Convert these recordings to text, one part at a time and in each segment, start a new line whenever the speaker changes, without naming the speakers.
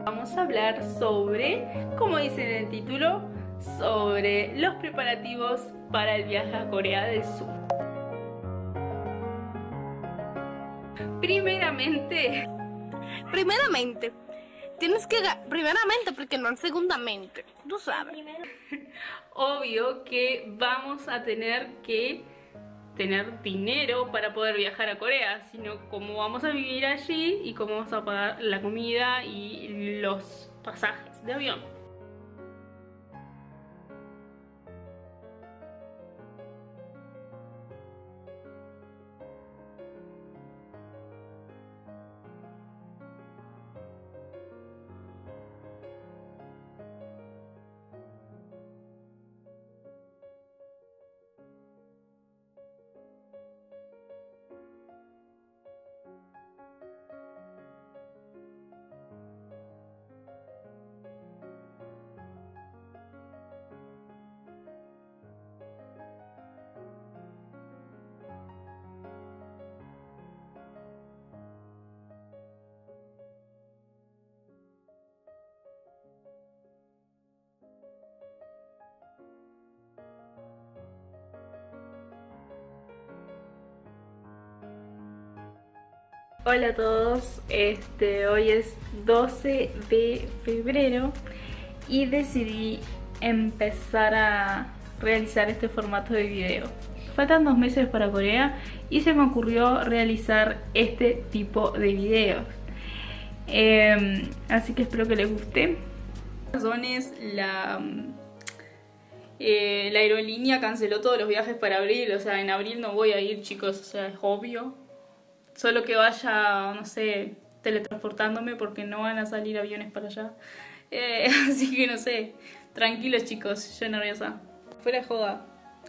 Vamos a hablar sobre, como dice en el título, sobre los preparativos para el viaje a Corea del Sur. Primeramente,
tienes que... Primeramente, porque no segundamente. Tú sabes.
obvio que vamos a tener que tener dinero para poder viajar a Corea, sino cómo vamos a vivir allí y cómo vamos a pagar la comida y los pasajes de avión. Hola a todos, hoy es 12 de febrero y decidí empezar a realizar este formato de video. Faltan 2 meses para Corea y se me ocurrió realizar este tipo de videos. Así que espero que les guste. Razones, la aerolínea canceló todos los viajes para abril, o sea, en abril no voy a ir, chicos, o sea, es obvio. Solo que vaya, no sé, teletransportándome porque no van a salir aviones para allá. Así que no sé, tranquilos chicos, yo nerviosa. Fuera de joda,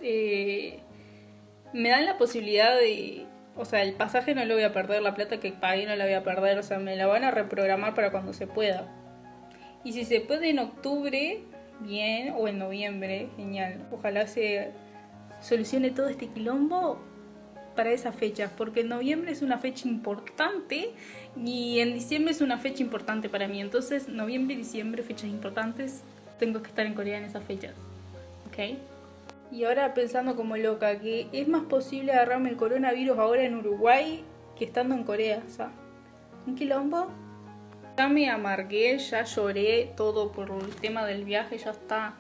me dan la posibilidad de... O sea, el pasaje no lo voy a perder, la plata que pagué no la voy a perder, o sea, me la van a reprogramar para cuando se pueda. Y si se puede en octubre, bien, o en noviembre, genial. Ojalá se solucione todo este quilombo para esas fechas, porque en noviembre es una fecha importante y en diciembre es una fecha importante para mí. Entonces, noviembre y diciembre, fechas importantes, tengo que estar en Corea en esas fechas, ¿ok? Y ahora pensando como loca, que es más posible agarrarme el coronavirus ahora en Uruguay que estando en Corea, o sea, un quilombo. Ya me amargué, ya lloré todo por el tema del viaje, ya está.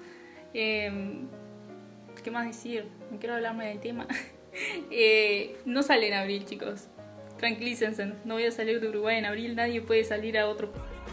¿Qué más decir? No quiero hablarme del tema. No sale en abril, chicos. Tranquilícense, no voy a salir de Uruguay en abril, nadie puede salir a otro